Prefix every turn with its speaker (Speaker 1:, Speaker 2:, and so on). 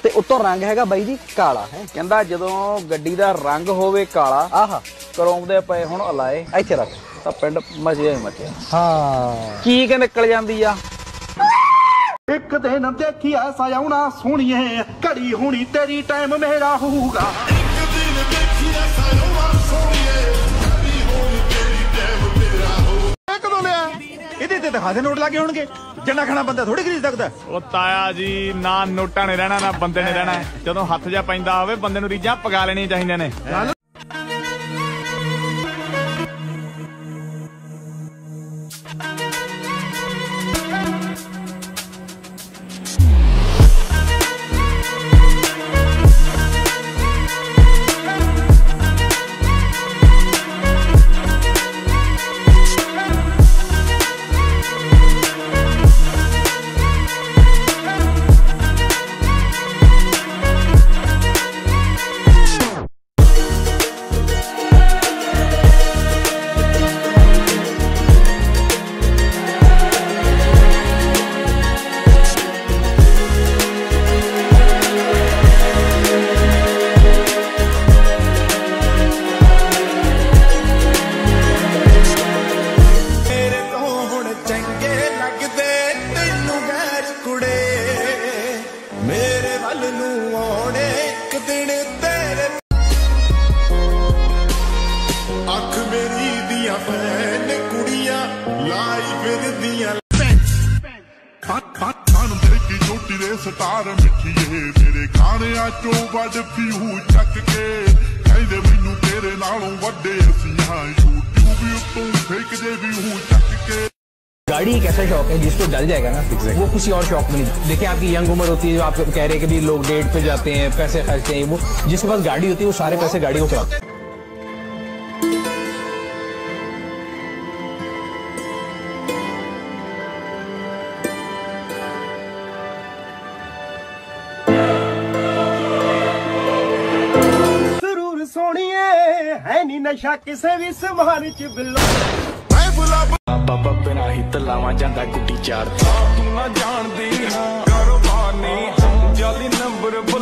Speaker 1: ते उत्तों रंग हैगा बाई जी काला है। कहंदा जदों गड्डी दा रंग होवे काला आहा करोम दे पए हुण अलाए इत्थे रख तां पिंड मजे ही मचे। हां की के निकल जांदी आ।
Speaker 2: एक दिन देखी ऐसा आउणा सोहणीए घड़ी होनी तेरी टाइम मेरा होऊगा। एक दिन देखी ऐसा आउणा सोहणीए घड़ी होनी तेरी टाइम मेरा होऊगा। कदों लिया इहदे ते दिखा दे नोट लागे होणगे जन्ना खाना बंदा थोड़ी खरीद सकदा।
Speaker 3: ओ ताया जी ना नोटां ने रहना ना बंदे ने रहना। जदों हत्थ जा पैंदा होवे बंदे नूं रीजां पगा लेणियां चाहीदियां ने।
Speaker 2: स्टार मिठिए मेरे खाने चो वड पीऊ चक के कहंदे मैनू तेरे नालों वड्डे असीं यूट्यूब उत्तों फेक दे व्यू चक के।
Speaker 4: गाड़ी एक ऐसा शौक है जिसको डल जाएगा ना वो किसी और शौक में नहीं। देखिए आपकी यंग उम्र होती है, आप कह रहे हैं कि भी लोग डेट पे जाते हैं, पैसे खर्चते हैं, वो जिसके पास गाड़ी होती है वो सारे पैसे गाड़ी को खिलाते हैं।
Speaker 2: है नी नशा किसे भी समान च बिल्लो
Speaker 3: बाबा बिना ही तलावा जांदा गुड्डी चार तू ना जानदी हां कारोबार नहीं जाली नंबर